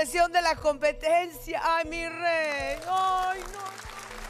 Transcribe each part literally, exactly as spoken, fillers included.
presión de la competencia. Ay, mi rey. Ay, no.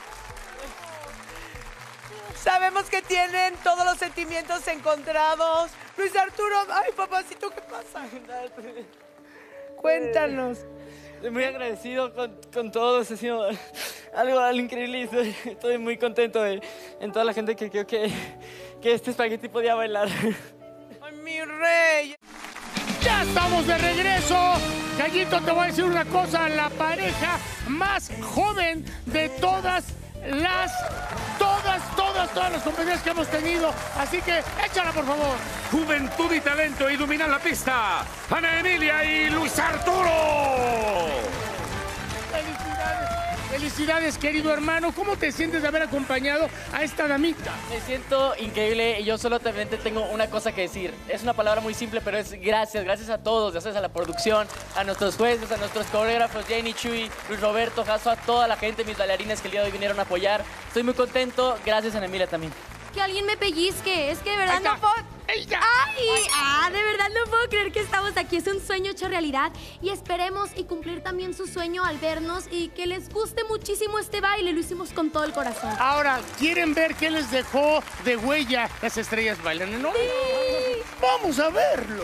Sabemos que tienen todos los sentimientos encontrados. Luis Arturo, ay, papacito, ¿qué pasa? Cuéntanos. Estoy muy agradecido con, con todos, ha sido algo, algo increíble y estoy, estoy muy contento de, en toda la gente que creo que, que este espagueti podía bailar. Ay, mi rey. ¡Ya estamos de regreso! Gallito, te voy a decir una cosa, la pareja más joven de todas las, todas, todas, todas las competencias que hemos tenido. Así que échala, por favor. Juventud y talento y dominan la pista. Ana Emilia y Luis Arturo. Felicidades, felicidades, querido hermano. ¿Cómo te sientes de haber acompañado a esta damita? Me siento increíble y yo solamente tengo una cosa que decir. Es una palabra muy simple, pero es gracias. Gracias a todos, gracias a la producción, a nuestros jueces, a nuestros coreógrafos, Jenny, Chuy, Luis Roberto, Jaso, a toda la gente, mis bailarines que el día de hoy vinieron a apoyar. Estoy muy contento. Gracias, Ana Emilia, también. Que alguien me pellizque, es que de verdad no puedo... ¡Ella! ¡Ay! Ah, de verdad no puedo creer que estamos aquí. Es un sueño hecho realidad y esperemos y cumplir también su sueño al vernos y que les guste muchísimo este baile. Lo hicimos con todo el corazón. Ahora, ¿quieren ver qué les dejó de huella Las Estrellas Bailan? ¿No? Sí. ¡Vamos a verlo!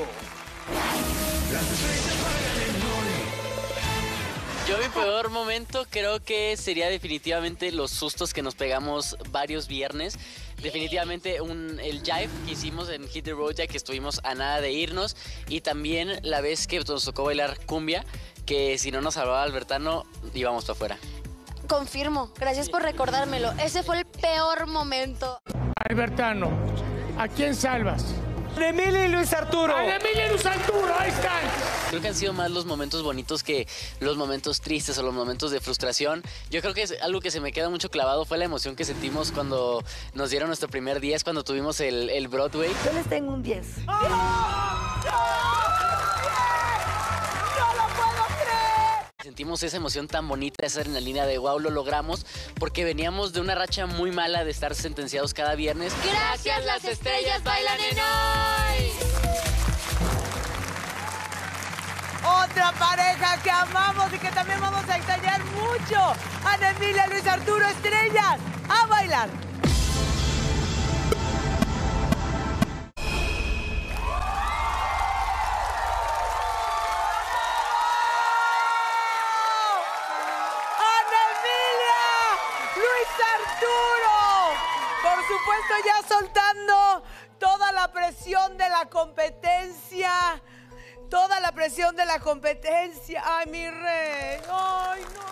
Yo mi peor momento creo que sería definitivamente los sustos que nos pegamos varios viernes. Definitivamente un, el jive que hicimos en Hit the Road, ya que estuvimos a nada de irnos. Y también la vez que nos tocó bailar cumbia, que si no nos salvaba Albertano, íbamos para afuera. Confirmo, gracias por recordármelo. Ese fue el peor momento. Albertano, ¿a quién salvas? Ana Emilia y Luis Arturo. ¡Ana Emilia y Luis Arturo! ¡Ahí están! Creo que han sido más los momentos bonitos que los momentos tristes o los momentos de frustración. Yo creo que es algo que se me queda mucho clavado fue la emoción que sentimos cuando nos dieron nuestro primer diez, cuando tuvimos el, el Broadway. Yo les tengo un diez. Sentimos esa emoción tan bonita, esa adrenalina de wow, lo logramos, porque veníamos de una racha muy mala de estar sentenciados cada viernes. Gracias, las estrellas bailan en hoy. Otra pareja que amamos y que también vamos a extrañar mucho. Ana Emilia, Luis Arturo, estrellas, a bailar. Por supuesto, ya soltando toda la presión de la competencia. Toda la presión de la competencia. Ay, mi rey. Ay, no.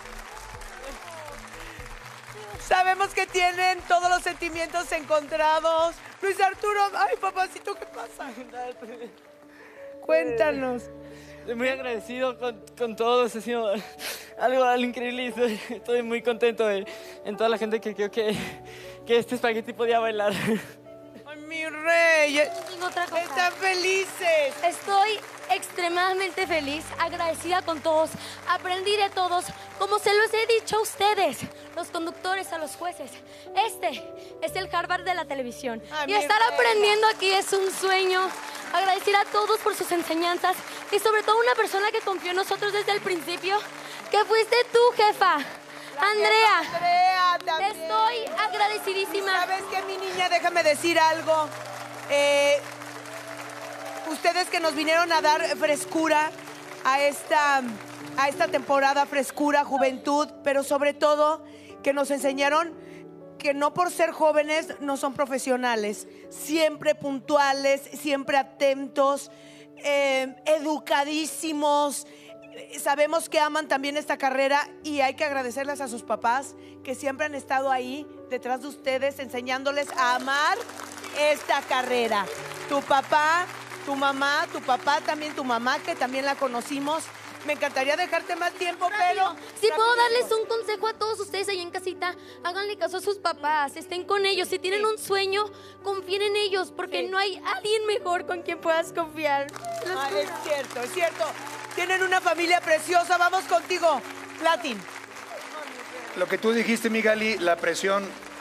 Sabemos que tienen todos los sentimientos encontrados. Luis Arturo, ay, papacito, ¿qué pasa? Cuéntanos. Estoy muy agradecido con, con todos, ha sido algo, algo increíble y estoy, estoy muy contento de, en toda la gente que creo que, que este espagueti podía bailar. Ay, mi rey. Digo otra cosa. Están felices. Estoy extremadamente feliz, agradecida con todos. Aprendí de todos, como se los he dicho a ustedes, los conductores, a los jueces. Este es el Harvard de la televisión. Ay, y estar reina. aprendiendo aquí es un sueño. Agradecer a todos por sus enseñanzas y sobre todo una persona que confió en nosotros desde el principio, que fuiste tú, jefa. La Andrea, jefa Andrea también. estoy agradecidísima. ¿Sabes qué, mi niña? Déjame decir algo. Eh, ustedes que nos vinieron a dar frescura a esta, a esta temporada, frescura, juventud, pero sobre todo que nos enseñaron que no por ser jóvenes no son profesionales, siempre puntuales, siempre atentos, eh, educadísimos. Sabemos que aman también esta carrera y hay que agradecerles a sus papás que siempre han estado ahí detrás de ustedes enseñándoles a amar esta carrera. Tu papá, tu mamá, tu papá, también tu mamá, que también la conocimos. Me encantaría dejarte más tiempo, pero... Si puedo darles un consejo a todos ustedes ahí en casita, háganle caso a sus papás, estén con ellos. Si tienen Sí. un sueño, confíen en ellos, porque Sí. no hay alguien mejor con quien puedas confiar. Se los Ah, juro. es cierto, es cierto. Tienen una familia preciosa. Vamos contigo, Latin. Lo que tú dijiste, Migali, la presión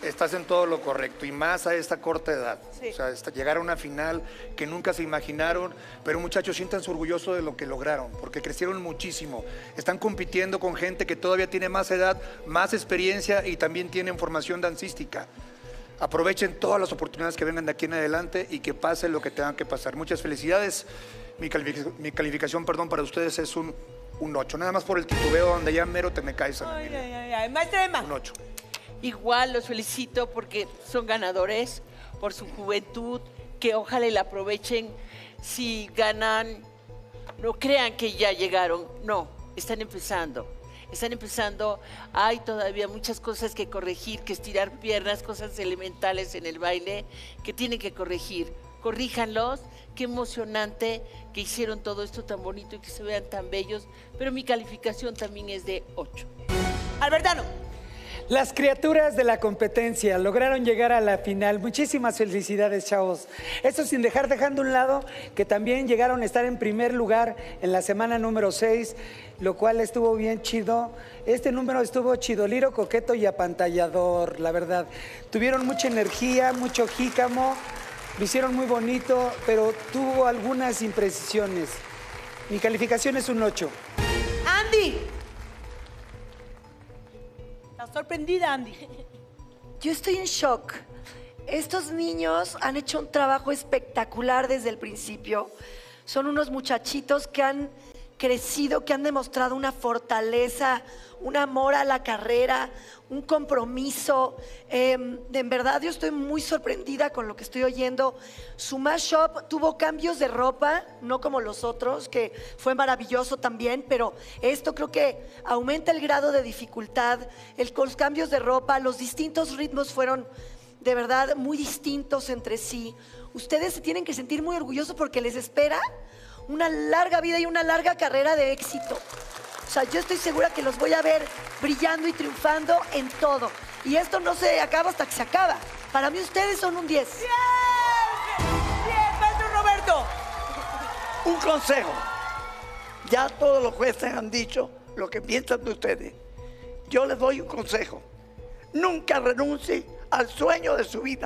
estás en todo lo correcto, y más a esta corta edad. Sí. O sea, hasta llegar a una final que nunca se imaginaron, pero muchachos, siéntanse orgullosos de lo que lograron, porque crecieron muchísimo. Están compitiendo con gente que todavía tiene más edad, más experiencia y también tienen formación dancística. Aprovechen todas las oportunidades que vengan de aquí en adelante y que pase lo que tengan que pasar. Muchas felicidades. Mi, calific mi calificación, perdón, para ustedes es un, un ocho. Nada más por el titubeo donde ya mero te me caes. Ay, ay, ay, ay. Maestra Emma. Un ocho. Igual los felicito porque son ganadores, por su juventud, que ojalá la aprovechen. Si ganan, no crean que ya llegaron, no, están empezando. Están empezando, hay todavía muchas cosas que corregir, que estirar piernas, cosas elementales en el baile que tienen que corregir. Corríjanlos, qué emocionante que hicieron todo esto tan bonito y que se vean tan bellos, pero mi calificación también es de ocho. Albertano. Las criaturas de la competencia lograron llegar a la final. Muchísimas felicidades, chavos. Esto sin dejar dejando a un lado que también llegaron a estar en primer lugar en la semana número seis, lo cual estuvo bien chido. Este número estuvo chidoliro, coqueto y apantallador, la verdad. Tuvieron mucha energía, mucho jícamo, lo hicieron muy bonito, pero tuvo algunas imprecisiones. Mi calificación es un ocho. Andy. ¿Estás sorprendida, Andy? Yo estoy en shock. Estos niños han hecho un trabajo espectacular desde el principio. Son unos muchachitos que han crecido, que han demostrado una fortaleza, un amor a la carrera, un compromiso. Eh, en verdad yo estoy muy sorprendida con lo que estoy oyendo. Su mashup tuvo cambios de ropa, no como los otros, que fue maravilloso también, pero esto creo que aumenta el grado de dificultad. El, los cambios de ropa, los distintos ritmos fueron de verdad muy distintos entre sí. Ustedes se tienen que sentir muy orgullosos porque les espera una larga vida y una larga carrera de éxito. O sea, yo estoy segura que los voy a ver brillando y triunfando en todo. Y esto no se acaba hasta que se acaba. Para mí ustedes son un diez. ¡Bien! ¡Bien, maestro Roberto! Un consejo. Ya todos los jueces han dicho lo que piensan de ustedes. Yo les doy un consejo. Nunca renuncie al sueño de su vida.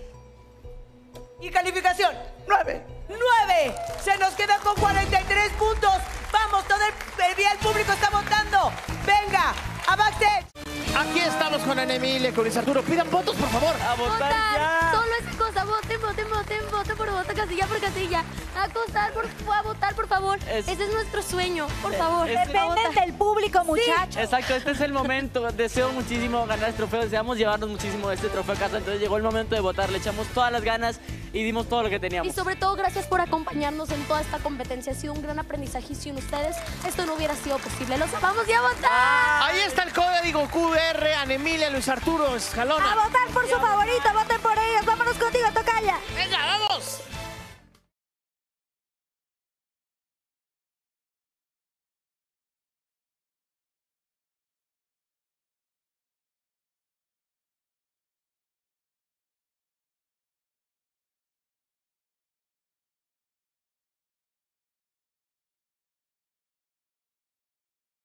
¿Y calificación? Nueve. ¡Nueve! Se nos queda con cuarenta y tres puntos. Vamos, todo el, el público está votando. Venga, a backstage. Aquí estamos con Ana Emilia, con Luis Arturo. Pidan votos, por favor. A votar ya. Solo esa cosa, voten, voten, voten, voten por voto, casilla por casilla. A acostar, por, a votar, por favor. Es- Ese es nuestro sueño, por favor. es- Dependen del público, muchachos. Exacto, este es el momento. Deseo muchísimo ganar este trofeo, deseamos llevarnos muchísimo este trofeo a casa. Entonces llegó el momento de votar, le echamos todas las ganas y dimos todo lo que Y teníamos. sobre todo, gracias por acompañarnos en toda esta competencia. Ha sido un gran aprendizaje y sin ustedes esto no hubiera sido posible. ¡Los vamos ya a votar! Ahí está el código Q R, Ana Emilia, Luis Arturo Escalona. A votar por su favorito.